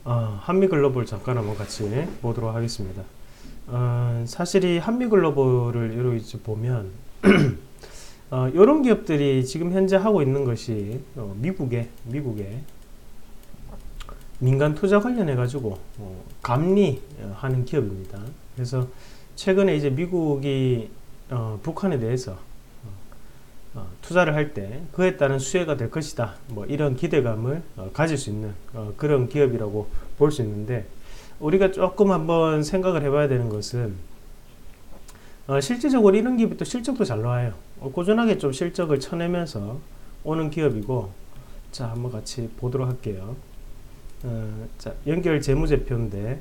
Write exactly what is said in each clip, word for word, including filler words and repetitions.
어, 한미글로벌 잠깐 한번 같이 보도록 하겠습니다. 어, 사실 이 한미글로벌을 이렇게 보면 어, 이런 기업들이 지금 현재 하고 있는 것이 어, 미국의 미국의 민간 투자 관련해 가지고 어, 감리하는 기업입니다. 그래서 최근에 이제 미국이 어, 북한에 대해서 어, 투자를 할 때 그에 따른 수혜가 될 것이다, 뭐 이런 기대감을 어, 가질 수 있는 어, 그런 기업이라고 볼 수 있는데, 우리가 조금 한번 생각을 해봐야 되는 것은 어, 실질적으로 이런 기업이 또 실적도 잘 나와요. 어, 꾸준하게 좀 실적을 쳐내면서 오는 기업이고, 자 한번 같이 보도록 할게요. 어, 자 연결 재무제표인데,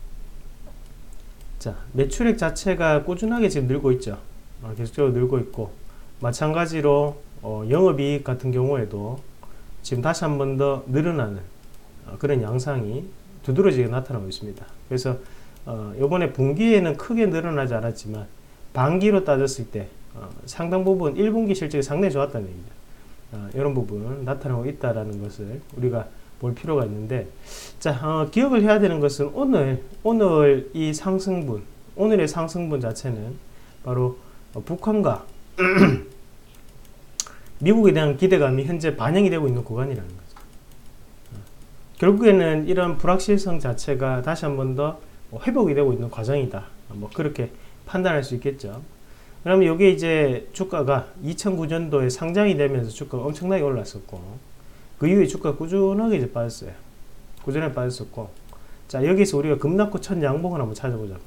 자 매출액 자체가 꾸준하게 지금 늘고 있죠. 어, 계속적으로 늘고 있고, 마찬가지로 어, 영업이익 같은 경우에도 지금 다시 한 번 더 늘어나는 어, 그런 양상이 두드러지게 나타나고 있습니다. 그래서 어, 이번에 분기에는 크게 늘어나지 않았지만 반기로 따졌을 때 어, 상당 부분 일 분기 실적이 상당히 좋았다는 얘기입니다. 어, 이런 부분 나타나고 있다라는 것을 우리가 볼 필요가 있는데, 자 어, 기억을 해야 되는 것은 오늘 오늘 이 상승분, 오늘의 상승분 자체는 바로 어, 북한과 미국에 대한 기대감이 현재 반영이 되고 있는 구간이라는 거죠. 어, 결국에는 이런 불확실성 자체가 다시 한 번 더 회복이 되고 있는 과정이다, 뭐 그렇게 판단할 수 있겠죠. 그러면 여기 이제 주가가 이천구 년도에 상장이 되면서 주가가 엄청나게 올랐었고, 그 이후에 주가가 꾸준하게 이제 빠졌어요. 꾸준하게 빠졌었고, 자 여기서 우리가 급락후 첫 양봉을 한번 찾아보자.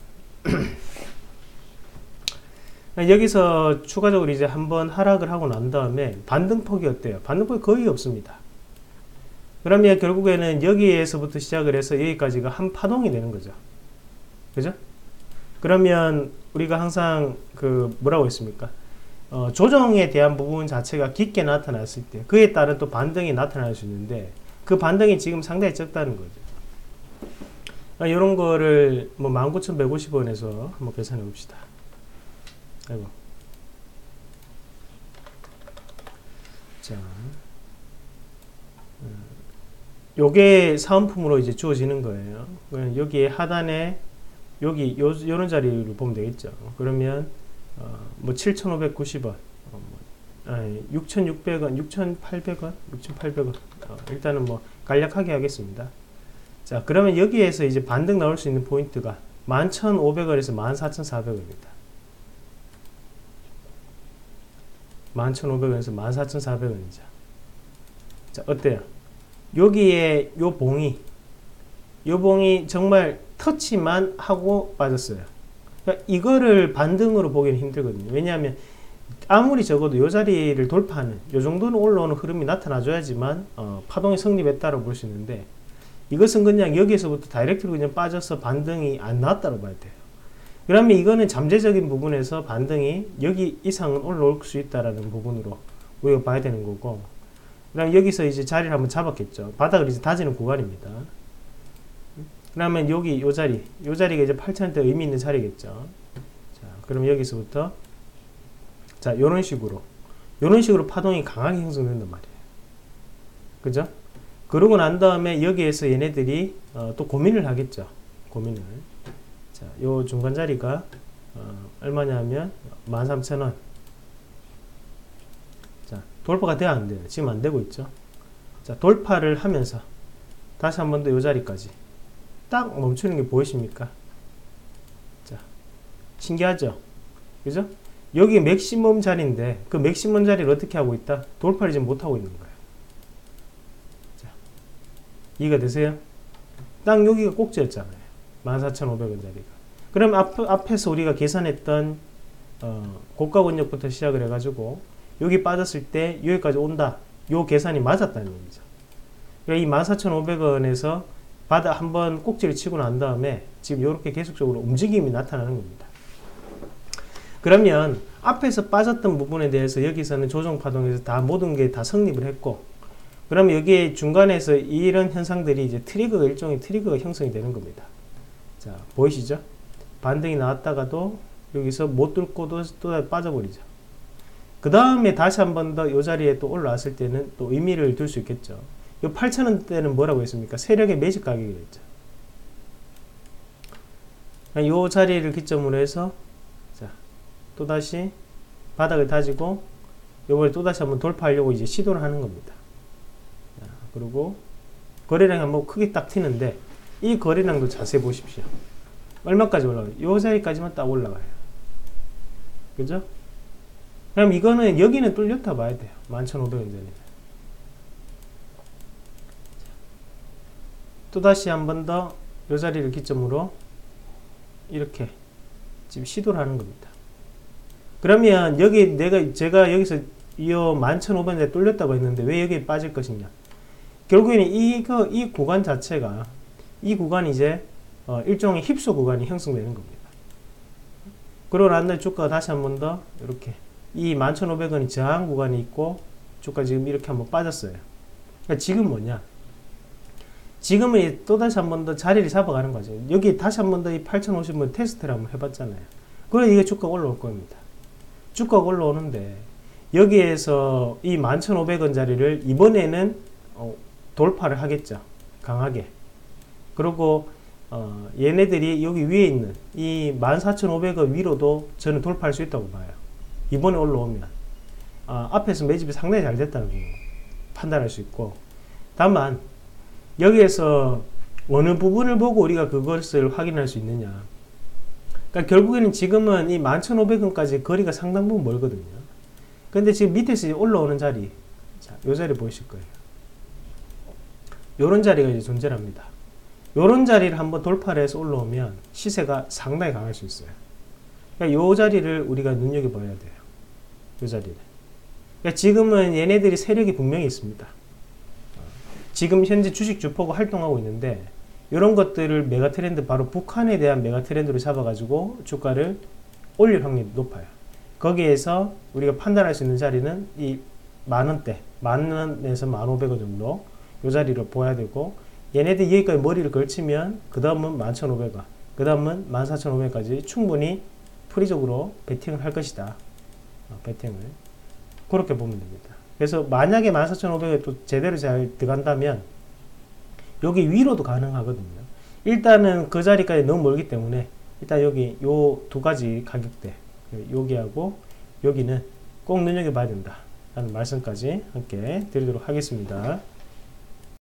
여기서 추가적으로 이제 한번 하락을 하고 난 다음에 반등폭이 어때요? 반등폭이 거의 없습니다. 그러면 결국에는 여기에서부터 시작을 해서 여기까지가 한 파동이 되는 거죠. 그죠? 그러면 우리가 항상 그 뭐라고 했습니까? 어, 조정에 대한 부분 자체가 깊게 나타났을 때 그에 따른 또 반등이 나타날 수 있는데, 그 반등이 지금 상당히 적다는 거죠. 아, 이런 거를 뭐 만 구천백오십 원에서 한번 계산해 봅시다. 아이고. 자, 요게 사은품으로 이제 주어지는 거예요. 여기에 하단에 여기 요, 요런 자리를 보면 되겠죠. 그러면 어, 뭐 칠천오백구십 원, 어, 뭐, 아니, 육천육백 원, 육천팔백 원, 육천팔백 원. 어, 일단은 뭐 간략하게 하겠습니다. 자, 그러면 여기에서 이제 반등 나올 수 있는 포인트가 만 천오백 원에서 만 사천사백 원입니다. 만 천오백 원에서 만 사천사백 원이죠. 자, 어때요? 여기에 요 봉이, 요 봉이 정말 터치만 하고 빠졌어요. 그러니까 이거를 반등으로 보기는 힘들거든요. 왜냐하면 아무리 적어도 요 자리를 돌파하는, 요 정도는 올라오는 흐름이 나타나줘야지만 어, 파동이 성립했다고 볼 수 있는데, 이것은 그냥 여기에서부터 다이렉트로 그냥 빠져서 반등이 안 나왔다고 봐야 돼요. 그러면 이거는 잠재적인 부분에서 반등이 여기 이상은 올라올 수 있다라는 부분으로 우리가 봐야 되는 거고, 그다음 여기서 이제 자리를 한번 잡았겠죠. 바닥을 이제 다지는 구간입니다. 그러면 여기 요 자리, 요 자리가 이제 팔천 원대 의미 있는 자리겠죠. 자, 그럼 여기서부터 자 요런 식으로 요런 식으로 파동이 강하게 형성된단 말이에요. 그죠? 그러고 난 다음에 여기에서 얘네들이 어, 또 고민을 하겠죠. 고민을. 자, 요 중간 자리가 어, 얼마냐면 만 삼천 원. 자, 돌파가 돼야 안 돼요. 지금 안 되고 있죠. 자, 돌파를 하면서 다시 한 번 더 요 자리까지 딱 멈추는 게 보이십니까? 자, 신기하죠? 그죠? 여기 맥시멈 자리인데 그 맥시멈 자리를 어떻게 하고 있다? 돌파를 지금 못 하고 있는 거예요. 자, 이해가 되세요? 딱 여기가 꼭지였잖아요. 만 사천오백 원 자리가. 그럼 앞, 앞에서 우리가 계산했던 어, 고가 권역부터 시작을 해가지고 여기 빠졌을 때 여기까지 온다. 요 계산이 맞았다는 얘기죠. 그러니까 이 만 사천오백 원에서 바닥 한번 꼭지를 치고 난 다음에 지금 이렇게 계속적으로 움직임이 나타나는 겁니다. 그러면 앞에서 빠졌던 부분에 대해서 여기서는 조정 파동에서 다 모든 게 다 성립을 했고, 그러면 여기에 중간에서 이런 현상들이 이제 트리거가 일종의 트리거가 형성이 되는 겁니다. 자, 보이시죠? 반등이 나왔다가도 여기서 못 뚫고도 또 빠져버리죠. 그 다음에 다시 한 번 더 이 자리에 또 올라왔을 때는 또 의미를 둘 수 있겠죠. 이 팔천 원대는 뭐라고 했습니까? 세력의 매집 가격이랬죠. 요 자리를 기점으로 해서 자, 또다시 바닥을 다지고 요번에 또다시 한번 돌파하려고 이제 시도를 하는 겁니다. 자, 그리고 거래량이 한번 크게 딱 튀는데 이 거래량도 자세히 보십시오. 얼마까지 올라가요? 요 자리까지만 딱 올라가요. 그죠? 그럼 이거는 여기는 뚫렸다 봐야 돼요. 만 천오백 원 전이면. 또다시 한 번 더 요 자리를 기점으로 이렇게 지금 시도를 하는 겁니다. 그러면 여기 내가 제가 여기서 이 만 천오백 원에 뚫렸다고 했는데 왜 여기에 빠질 것이냐? 결국에는 이거 이 구간 자체가 이 구간이 이제 어 일종의 힙소 구간이 형성되는 겁니다. 그러고 난 다음에 주가가 다시 한 번 더 이렇게 이 만 천오백 원이 저항 구간이 있고 주가 지금 이렇게 한번 빠졌어요. 그러니까 지금 뭐냐? 지금은 또다시 한 번 더 자리를 잡아가는 거죠. 여기 다시 한 번 더 이 팔천오십 원 테스트를 한번 해봤잖아요. 그래 이게 주가가 올라올 겁니다. 주가가 올라오는데 여기에서 이 만 천오백 원 자리를 이번에는 어, 돌파를 하겠죠. 강하게. 그리고 어, 얘네들이 여기 위에 있는 이 만 사천오백 원 위로도 저는 돌파할 수 있다고 봐요. 이번에 올라오면 어, 앞에서 매집이 상당히 잘 됐다는 거 판단할 수 있고, 다만 여기에서 어느 부분을 보고 우리가 그것을 확인할 수 있느냐. 그러니까 결국에는 지금은 이 만 천오백 원까지 거리가 상당 부분 멀거든요. 근데 지금 밑에서 올라오는 자리, 자, 요 자리 보이실 거예요. 요런 자리가 이제 존재합니다. 요런 자리를 한번 돌파를 해서 올라오면 시세가 상당히 강할 수 있어요. 그러니까 요 자리를 우리가 눈여겨봐야 돼요. 요 자리를. 그러니까 지금은 얘네들이 세력이 분명히 있습니다. 지금 현재 주식 주포가 활동하고 있는데 이런 것들을 메가 트렌드, 바로 북한에 대한 메가 트렌드로 잡아가지고 주가를 올릴 확률이 높아요. 거기에서 우리가 판단할 수 있는 자리는 이 만원대, 만원에서 만오백 원 정도 이 자리로 보아야 되고, 얘네들 여기까지 머리를 걸치면 그 다음은 만 천오백 원, 그 다음은 만 사천오백 원까지 충분히 프리적으로 베팅을 할 것이다. 어, 베팅을 그렇게 보면 됩니다. 그래서 만약에 만 사천오백 원에 또 제대로 잘 들어간다면 여기 위로도 가능하거든요. 일단은 그 자리까지 너무 멀기 때문에 일단 여기 요 두 가지 가격대, 여기하고 여기는 꼭 눈여겨봐야 된다 라는 말씀까지 함께 드리도록 하겠습니다.